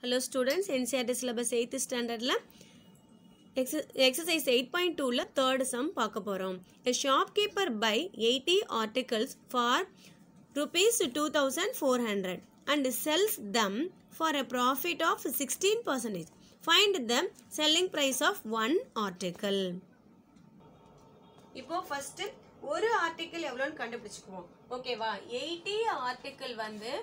Hello students, NCERT syllabus 8th standard la exercise 8.2 la third sum பார்க்க போறோம். A shopkeeper buy 80 articles for rupees 2400 and sells them for a profit of 16%. Find the selling price of one article. இப்போ first ஒரு article எவ்வளவுன்னு கண்டுபிடிச்சுக்குவோம். ஓகேவா? 80 article வந்து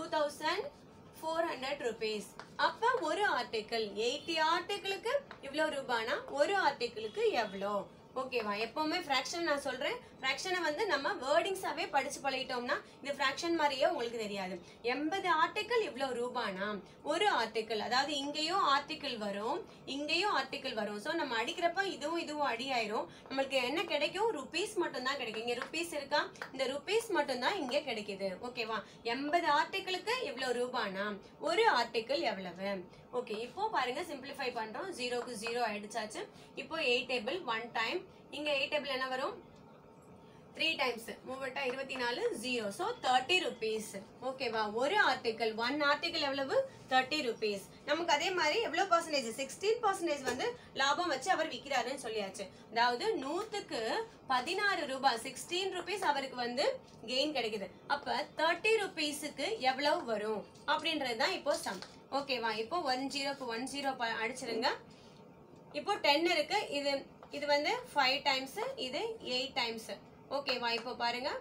2400 rupees. அப்ப ஒரு ஆர்டிகிள் 80 ஆர்டிகிளுக்கு இவ்வளவு ரூபானா ஒரு ஆர்டிகிளுக்கு எவ்வளோ? ஓகேவா? எப்பவுமே ஃபிராக்ஷன் நான் சொல்றேன். ஃபிராக்ஷனை வந்து நம்ம வேர்டிங்ஸாவே படிச்சு பழகிட்டோம்னா இந்த ஃபிராக்ஷன் மாதிரியே உங்களுக்கு தெரியாது. 80 ஆர்டிகிள் இவ்வளவு ரூபானா ஒரு ஆர்டிகிள், அதாவது இங்கேயும் ஆர்டிகிள் வரும் இங்கேயும் ஆர்டிகிள் வரும். ஸோ நம்ம அடிக்கிறப்ப இதுவும் அடி ஆயிரும். நம்மளுக்கு என்ன கிடைக்கும்? ருபீஸ் மட்டும் தான் கிடைக்கும். இங்க ருபீஸ் இருக்கா? இந்த ருபீஸ் மட்டும் தான் இங்க கிடைக்குது. ஓகேவா? 80 ஆர்டிகிளுக்கு இவ்வளவு ரூபானா ஒரு ஆர்டிகிள் எவ்வளவு? ஓகே, இப்போ பாருங்க சிம்பிளிஃபை பண்றோம். 0க்கு 0 ஆயிடுச்சாச்சு. இப்போ 8 டேபிள் 1 டைம், இங்க 8 டேபிள் என்ன வரும்? 3 டைம்ஸ் 3 24 0. So 30 rupees. ஓகேவா? ஒரு ஆர்டிகிள் 1 ஆர்டிகிள் எவ்வளவு? 30 ருபீஸ். நமக்கு அதே மாதிரி எவ்வளவு பர்சன்டேஜ்? 16% வந்து லாபம் வச்சு அவர் விற்கிறாருன்னு சொல்லியாச்சு. அதாவது 100க்கு 16 ரூபாய் 16 ருபீஸ் அவருக்கு வந்து கெயின் கிடைக்குது. அப்ப 30 ருபீஸுக்கு எவ்வளவு வரும் அப்படின்றதுதான் இப்போ சம். ஓகேவா? இப்போ 10க்கு 10 அடிச்சிருங்க. இப்போ 10 இருக்கு. இது வந்து 5 டைம்ஸ், இது 8 டைம்ஸ். ஓகேவா? இப்போ பாருங்க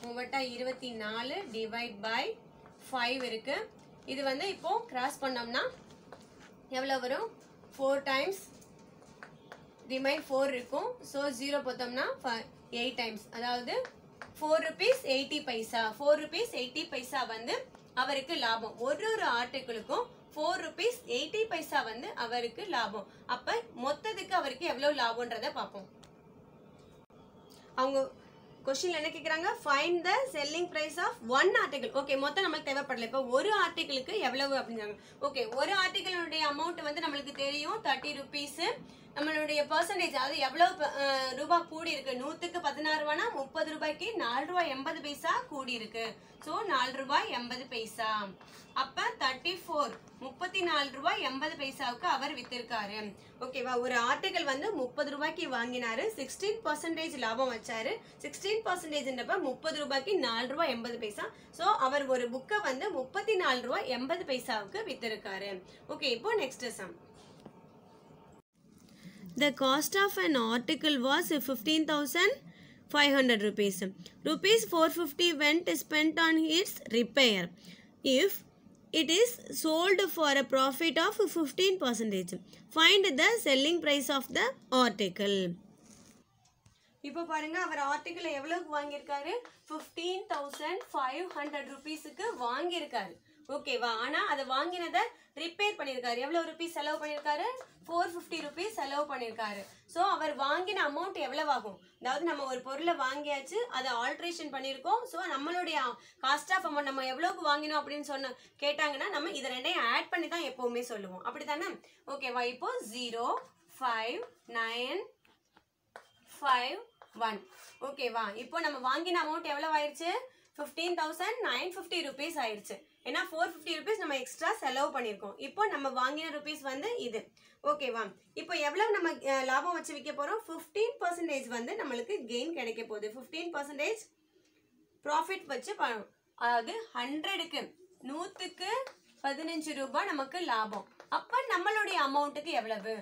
3 டிவைட் பை 5 இருக்கு. இது வந்து இப்போ கிராஸ் பண்ணோம்னா எவ்வளவு வரும்? 4 டைம்ஸ், ரிமைன் 4 இருக்கும். ஸோ 0 போட்டோம்னா 8 டைம்ஸ், அதாவது 4 rupees 80 பைசா. 4 rupees 80 பைசா வந்து அவருக்கு லாபம். ஒரு ஆர்டிகிளுக்கும் 4 rupees 80 பைசா வந்து அவருக்கு லாபம். அப்ப மொத்தத்துக்கு அவருக்கு எவ்வளவு லாபம்ன்றத பார்ப்போம். அவங்க கொஸ்டின்ல என்ன கேக்குறாங்க? Find the selling price of one article. Okay, மொத்தம் நமக்கு தேவைப்படல. இப்போ ஒரு ஆர்டிகிளுக்கு எவ்வளவு அப்படிங்கிறாங்க. ஓகே, ஒரு ஆர்டிகிளுடைய அமௌண்ட் வந்து நம்மளுக்கு தெரியும் 30 rupees. நம்மளுடைய பெர்சன்டேஜ், அதாவது எவ்வளவு ரூபாய் கூடி இருக்கு? 100க்கு 16 ரூபாய்னா 30 ரூபாய்க்கு 4 ரூபாய் 80 பைசா கூடி இருக்கு. ஸோ 4 ரூபாய் 80 பைசா. அப்ப 34 34 ரூபாய் 80 பைசாவுக்கு அவர் வித்திருக்காரு. ஓகேவா? ஒரு ஆர்டிகிள் வந்து 30 ரூபாய்க்கு வாங்கினாரு, 16% லாபம் வச்சாரு. 16%ன்றப்ப 30 ரூபாய்க்கு 4 ரூபாய் 80 பைசா. ஸோ அவர் ஒரு புக்கை வந்து 34 ரூபாய் 80 பைசாவுக்கு வித்திருக்காரு. ஓகே, இப்போ next sum. The cost of an article was 15,500 rupees. Rupees 450 went spent on its repair. If it is sold for a profit of 15%, find the selling price of the article. இப்போ பாருங்க, அவர் article எவ்வளவுக்கு வாங்கியிருக்காரு? 15,500 rupeesக்கு வாங்கியிருக்காரு. ஓகேவா? ஆனா அதை வாங்கினதை repair பண்ணிருக்காரு. எவ்வளவு ருபீஸ் செலவு பண்ணிருக்காரு? 450 rupees செலவு பண்ணிருக்காரு. சோ அவர் வாங்கின அமௌண்ட் எவ்வளவு ஆகும்? அதாவது நம்ம ஒரு பொருளை வாங்கியாச்சு, அதை ஆல்ட்ரேஷன் பண்ணிருக்கோம். சோ நம்மளுடைய காஸ்ட் ஆஃப் அமௌண்ட் நம்ம எவ்வளவுக்கு வாங்கினோம் அப்படின்னு கேட்டாங்கன்னா நம்ம இதை ரெண்டையும் ஆட் பண்ணி தான் எப்பவுமே சொல்லுவோம். அப்படித்தானே? ஓகேவா? இப்போ 0 5 9 5 1. ஓகேவா? இப்போ நம்ம வாங்கின அமௌண்ட் எவ்வளவு ஆயிடுச்சு? 15,950 rupees ஆயிடுச்சு. ஏன்னா 450 rupees நம்ம எக்ஸ்ட்ரா செலவு பண்ணிருக்கோம். இப்போ நம்ம வாங்கின ருபீஸ் வந்து இது. ஓகேவா? இப்போ எவ்வளவு நம்ம லாபம் வச்சு விற்க போறோம்? 15% வந்து நம்மளுக்கு கெயின் கிடைக்க போகுது. 15% ப்ராஃபிட் வச்சு, அதாவது 100க்கு 15 ரூபாய் நமக்கு லாபம். அப்ப நம்மளுடைய அமௌண்ட்டுக்கு எவ்வளவு?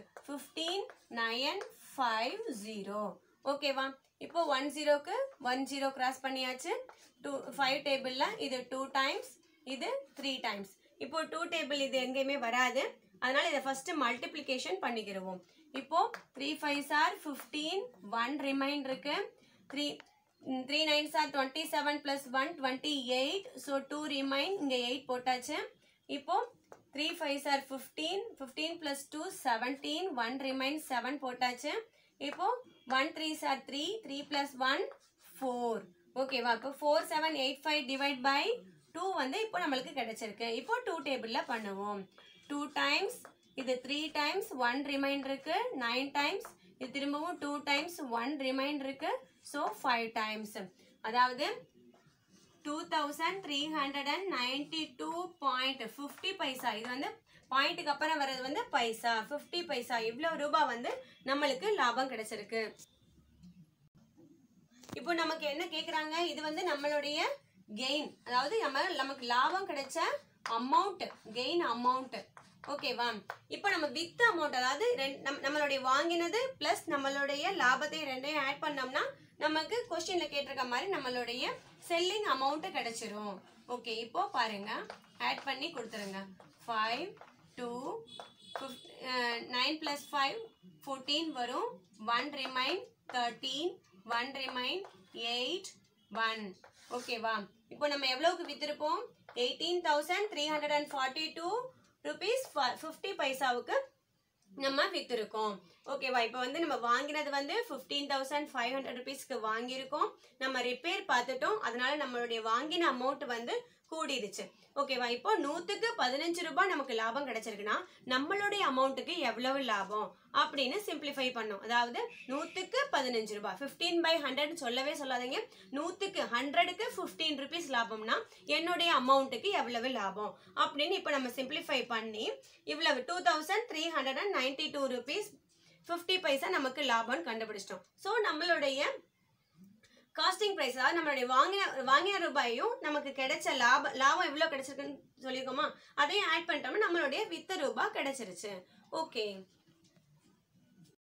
15,950. ஓகேவா? இப்போ 10க்கு 10 கிராஸ் பண்ணியாச்சு. 5 டேபிள்ல இது 2 டைம்ஸ், இது 3 டைம்ஸ். இப்போ 2 டேபிள் இது எங்கேயுமே வராது, அதனால இதை ஃபர்ஸ்ட் மல்டிப்ளிகேஷன் பண்ணிக்கிறோம். இப்போ 3 5s are 15, 1 ரிமைன் இருக்கு. 3 9s are 27 plus 1 28. So 2 remain, இங்க 8 போட்டாச்சு. இப்போ 3 5s are 15, 15 plus 2 17, 1 ரிமைன் 7 போட்டாச்சு. இப்போ 1 3s are 3, 3 plus 1 4. ஓகேவா? இப்போ 4785 டிவைட் பை 2 வந்து இப்போ நம்மளுக்கு கிடைச்சிருக்கு. இப்போ 2 டேபிள்ல பண்ணுவோம். 2 டைம்ஸ், இது 3 டைம்ஸ், 1 ரிமைன் இருக்கு. 9 டைம்ஸ், இது திரும்பவும் 2 டைம்ஸ், 1 ரிமைன் இருக்கு. ஸோ 5 டைம்ஸ், அதாவது 2392.50 பைசா. இது வந்து பாயிண்ட்டுக்கு அப்புறம் வர்றது வந்து பைசா 50 பைசா இவ்வளவு ரூபாய் வந்து நம்மளுக்கு லாபம் கிடைச்சிருக்கு. இப்போ நமக்கு என்ன கேக்குறாங்க, இது வந்து நம்மளுடைய கெயின், அதாவது நமக்கு லாபம் கிடைச்ச அமௌண்ட், கெயின் அமௌண்ட். ஓகேவா? இப்போ நம்ம வித் அமௌண்ட், அதாவது நம்மளுடைய வாங்கினது பிளஸ் நம்மளுடைய லாபத்தை ரெண்டையும் ஆட் பண்ணோம்னா நமக்கு क्वेश्चनல கேட்டிருக்க மாதிரி நம்மளுடைய செல்லிங் அமௌண்ட் கிடைச்சிரும். ஓகே, இப்போ பாருங்க, ஆட் பண்ணி கொடுத்துருங்க. 5 2 9 plus 5 14 வரும். 1 remain 13, 1 remain 8 1. ஓகேவா? இப்போ நம்ம எவ்வளவுக்கு வித்திருப்போம்? 18,342 rupees 50 பைசாவுக்கு நம்ம வித்திருக்கோம். ஓகேவா? இப்போ வந்து நம்ம வாங்கினது வந்து 15,500 rupeesக்கு வாங்கியிருக்கோம். நம்ம ரிப்பேர் பார்த்துட்டோம், அதனால நம்மளுடைய வாங்கின அமௌண்ட் வந்து கூடிடுச்சு. ஓகேவா? இப்போ 100க்கு 15 ரூபாய் நமக்கு லாபம் கிடைச்சிருக்குன்னா நம்மளுடைய அமௌண்ட்டுக்கு எவ்வளவு லாபம் அப்படின்னு சிம்பிளிஃபை பண்ணோம். அதாவது 100க்கு 15 ரூபாய், 15/100 சொல்லவே சொல்லாதீங்க. 100க்கு 100க்கு 15 rupees லாபம்னா என்னுடைய அமௌண்ட்டுக்கு எவ்வளவு லாபம் அப்படின்னு இப்போ நம்ம சிம்பிளிஃபை பண்ணி இவ்வளவு 2,392 rupees 50 பைசா நமக்கு லாபம் கண்டுபிடிச்சிட்டோம். ஸோ நம்மளுடைய காஸ்டிங் பிரைஸ், அதாவது நம்மளுடைய வாங்கின ரூபாயும் நமக்கு கிடைச்ச லாபம் எவ்வளவு கிடைச்சிருக்குன்னு சொல்லியிருக்கோமா, அதையும் ஆட் பண்ணிட்டோம்னா நம்மளுடைய வித்த ரூபாய் கிடைச்சிருச்சு. ஓகே.